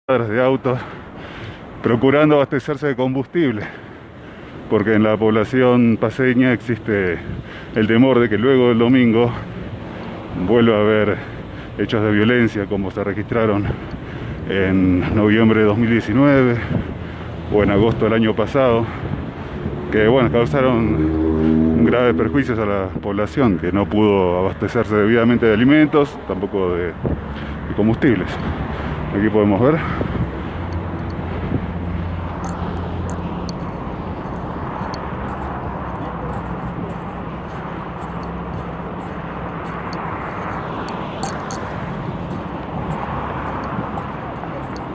de autos procurando abastecerse de combustible, porque en la población paceña existe el temor de que luego del domingo vuelva a haber hechos de violencia como se registraron en noviembre de 2019 o en agosto del año pasado, que bueno, causaron graves perjuicios a la población que no pudo abastecerse debidamente de alimentos, tampoco de combustibles. Aquí podemos ver